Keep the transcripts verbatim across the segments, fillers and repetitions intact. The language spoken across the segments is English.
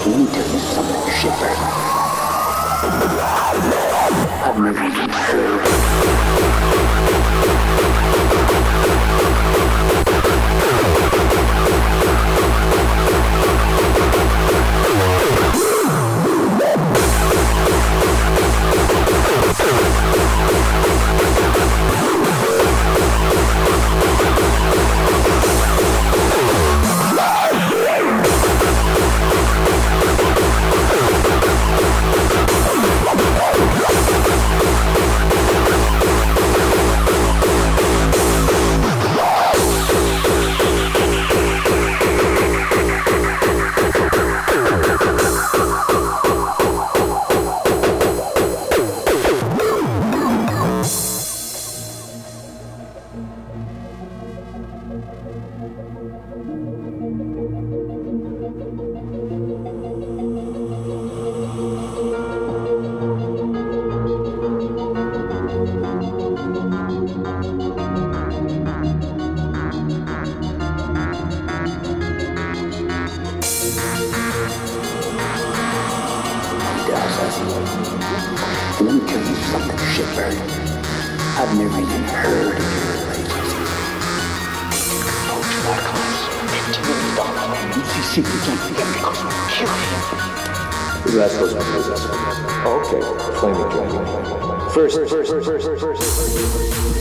Let me tell you something, Shepard. I've never even heard. Let me tell you something, Shepard. I've never even heard of your relationship. Approach my class, fifty million dollars. You see, we can't forget because we'll kill him. That's what's okay. Flaming Dragon. First, first, first, first, first, first.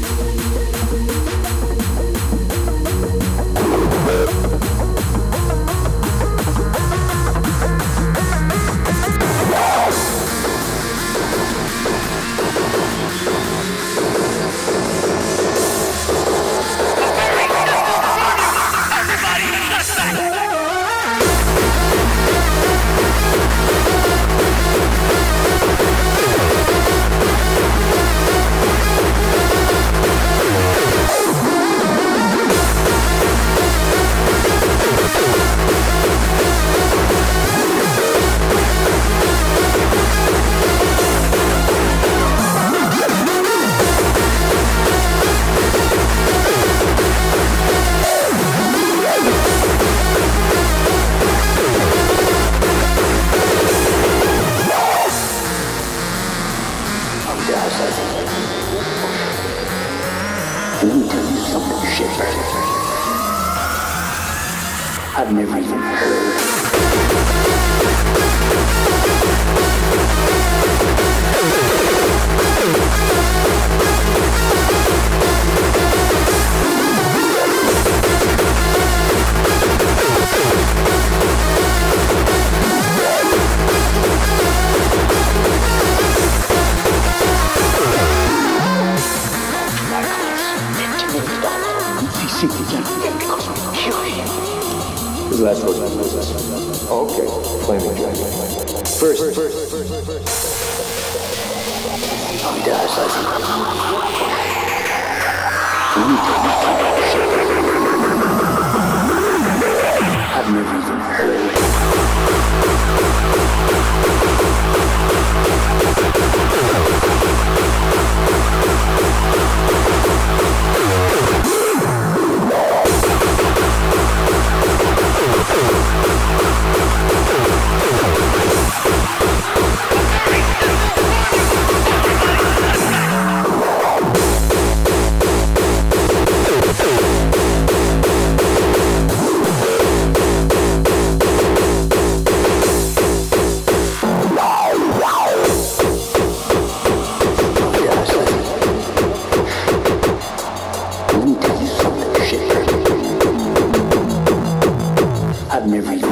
Let me tell you something, Shepard. I've never even heard. See, we can't forget because we'll kill him. His last words. Okay, Flaming Dragon. First, first, first, first, first. Oh, he does, does he? Let me tell you something, Shepard. I've never even heard. I've never